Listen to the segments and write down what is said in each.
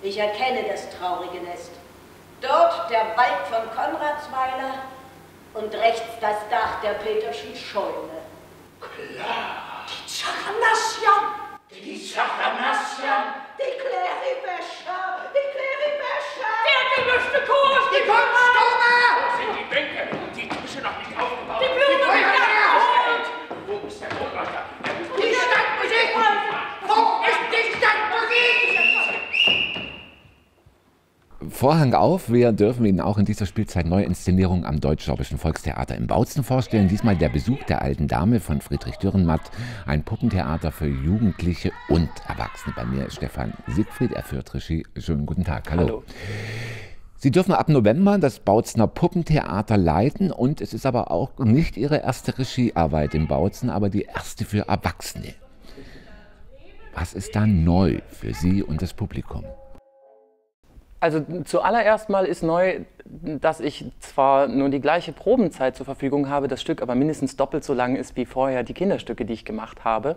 Ich erkenne das traurige Nest. Dort der Wald von Konradsweiler und rechts das Dach der Peterschen Scheune. Klar. Die Zachanassian! Die Zachanassian! Die Kläribäscher! Die Kläribäscher! Der gemischte Kurs! Die Kunststube! Wo sind die Bänke? Die Tische noch nicht aufgebaut. Die Blumen Feuer nicht hergestellt. Wo ist der Kronleuchter? Die Stadtmusik! Wo ist die Stadtmusik? Vorhang auf, wir dürfen Ihnen auch in dieser Spielzeit Neuinszenierung am Deutsch-Sorbischen Volkstheater in Bautzen vorstellen. Diesmal der Besuch der alten Dame von Friedrich Dürrenmatt, ein Puppentheater für Jugendliche und Erwachsene. Bei mir ist Stefan Siegfried, er führt Regie. Schönen guten Tag, hallo. Hallo. Sie dürfen ab November das Bautzener Puppentheater leiten und es ist aber auch nicht Ihre erste Regiearbeit in Bautzen, aber die erste für Erwachsene. Was ist da neu für Sie und das Publikum? Also zuallererst mal ist neu, dass ich zwar nur die gleiche Probenzeit zur Verfügung habe, das Stück aber mindestens doppelt so lang ist wie vorher die Kinderstücke, die ich gemacht habe.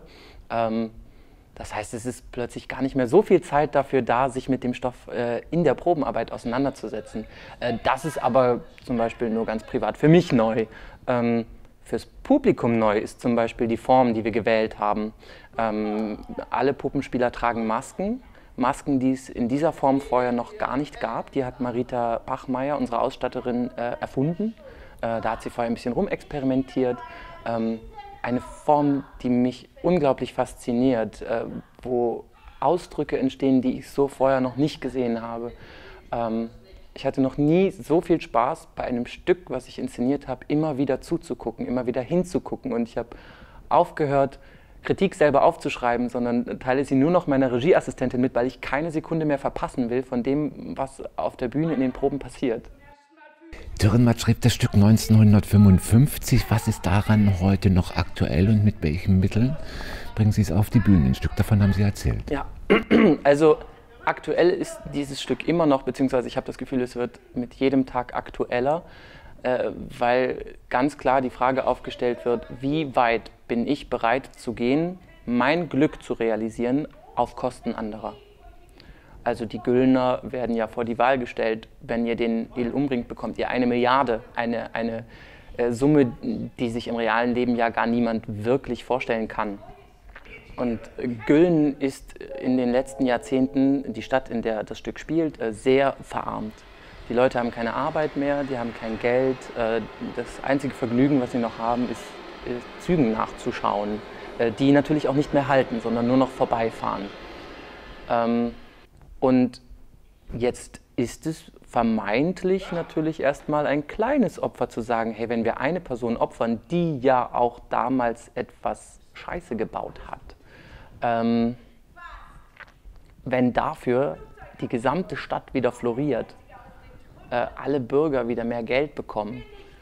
Das heißt, es ist plötzlich gar nicht mehr so viel Zeit dafür da, sich mit dem Stoff in der Probenarbeit auseinanderzusetzen. Das ist aber zum Beispiel nur ganz privat für mich neu. Fürs Publikum neu ist zum Beispiel die Form, die wir gewählt haben. Alle Puppenspieler tragen Masken. Masken, die es in dieser Form vorher noch gar nicht gab. Die hat Marita Bachmeier, unsere Ausstatterin, erfunden. Da hat sie vorher ein bisschen rumexperimentiert. Eine Form, die mich unglaublich fasziniert, wo Ausdrücke entstehen, die ich so vorher noch nicht gesehen habe. Ich hatte noch nie so viel Spaß bei einem Stück, was ich inszeniert habe, immer wieder zuzugucken, immer wieder hinzugucken. Und ich habe aufgehört, Kritik selber aufzuschreiben, sondern teile sie nur noch meiner Regieassistentin mit, weil ich keine Sekunde mehr verpassen will von dem, was auf der Bühne in den Proben passiert. Dürrenmatt schrieb das Stück 1955. Was ist daran heute noch aktuell und mit welchen Mitteln bringen Sie es auf die Bühne? Ein Stück davon haben Sie erzählt. Ja, also aktuell ist dieses Stück immer noch, beziehungsweise ich habe das Gefühl, es wird mit jedem Tag aktueller, weil ganz klar die Frage aufgestellt wird, wie weit bin ich bereit zu gehen, mein Glück zu realisieren auf Kosten anderer. Also die Güllner werden ja vor die Wahl gestellt, wenn ihr den Deal umbringt, bekommt ihr 1 Milliarde, eine Summe, die sich im realen Leben ja gar niemand wirklich vorstellen kann. Und Gülln ist in den letzten Jahrzehnten, die Stadt, in der das Stück spielt, sehr verarmt. Die Leute haben keine Arbeit mehr, die haben kein Geld. Das einzige Vergnügen, was sie noch haben, ist Zügen nachzuschauen, die natürlich auch nicht mehr halten, sondern nur noch vorbeifahren. Und jetzt ist es vermeintlich natürlich erstmal ein kleines Opfer zu sagen, hey, wenn wir eine Person opfern, die ja auch damals etwas Scheiße gebaut hat, wenn dafür die gesamte Stadt wieder floriert, alle Bürger wieder mehr Geld bekommen.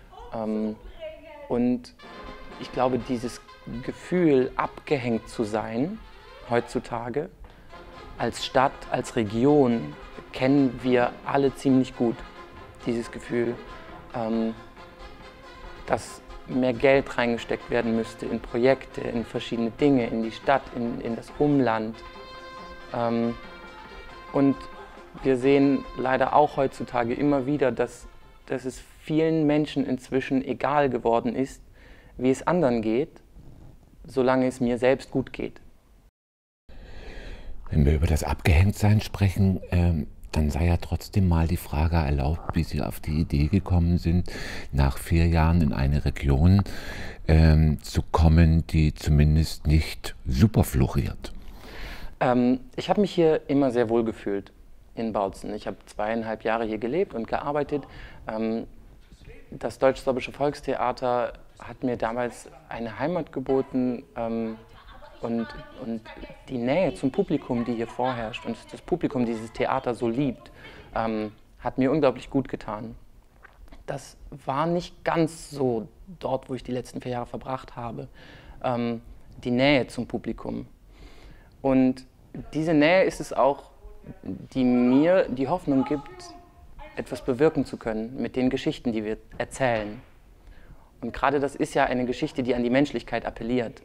Und ich glaube, dieses Gefühl, abgehängt zu sein, heutzutage, als Stadt, als Region, kennen wir alle ziemlich gut. Dieses Gefühl, dass mehr Geld reingesteckt werden müsste in Projekte, in verschiedene Dinge, in die Stadt, in das Umland. Und wir sehen leider auch heutzutage immer wieder, dass es vielen Menschen inzwischen egal geworden ist, wie es anderen geht, solange es mir selbst gut geht. Wenn wir über das Abgehängtsein sprechen, dann sei ja trotzdem mal die Frage erlaubt, wie Sie auf die Idee gekommen sind, nach 4 Jahren in eine Region zu kommen, die zumindest nicht super floriert. Ich habe mich hier immer sehr wohl gefühlt in Bautzen. Ich habe 2,5 Jahre hier gelebt und gearbeitet. Das Deutsch-Sorbische Volkstheater hat mir damals eine Heimat geboten und die Nähe zum Publikum, die hier vorherrscht und das Publikum dieses Theater so liebt, hat mir unglaublich gut getan. Das war nicht ganz so dort, wo ich die letzten 4 Jahre verbracht habe, die Nähe zum Publikum. Und diese Nähe ist es auch, die mir die Hoffnung gibt, etwas bewirken zu können mit den Geschichten, die wir erzählen. Und gerade das ist ja eine Geschichte, die an die Menschlichkeit appelliert.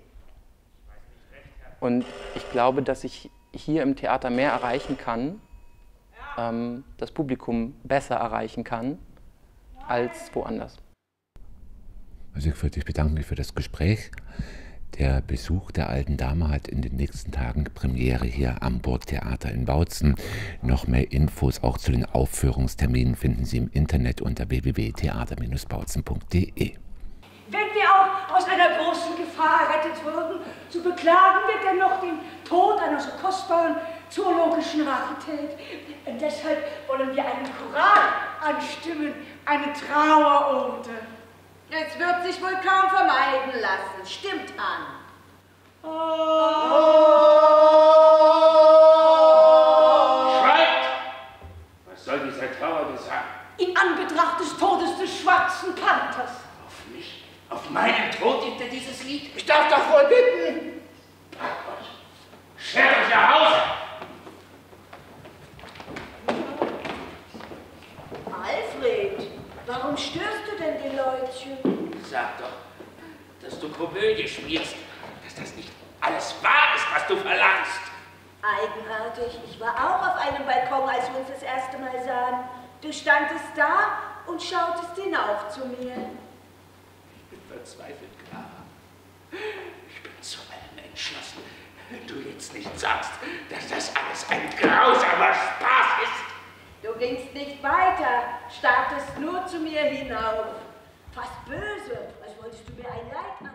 Und ich glaube, dass ich hier im Theater mehr erreichen kann, das Publikum besser erreichen kann als woanders. Also ich bedanke mich für das Gespräch. Der Besuch der Alten Dame hat in den nächsten Tagen Premiere hier am Burgtheater in Bautzen. Noch mehr Infos auch zu den Aufführungsterminen finden Sie im Internet unter www.theater-bautzen.de. Wenn wir auch aus einer großen Gefahr errettet würden, so beklagen wir dennoch den Tod einer so kostbaren zoologischen Rarität. Und deshalb wollen wir einen Choral anstimmen, eine Trauerode. Es wird sich wohl kaum vermeiden lassen. Stimmt an. Schweigt! Was soll dieser Trauergesang? In Anbetracht des Todes des schwarzen Panthers. Auf mich, auf meinen Tod gibt er dieses Lied? Ich darf doch wohl bitten. Packt euch! Schert euch nach Hause! Alfred, warum störst du denn die Leutchen? Sag doch, dass du Komödie spielst, dass das nicht alles wahr ist, was du verlangst. Eigenartig, ich war auch auf einem Balkon, als wir uns das erste Mal sahen. Du standest da und schautest hinauf zu mir. Ich bin verzweifelt, Clara. Ich bin zu allem entschlossen, wenn du jetzt nicht sagst, dass das alles ein grausamer Spaß ist. Du gingst nicht weiter, starrtest nur zu mir hinauf. Fast böse, als wolltest du mir ein Leid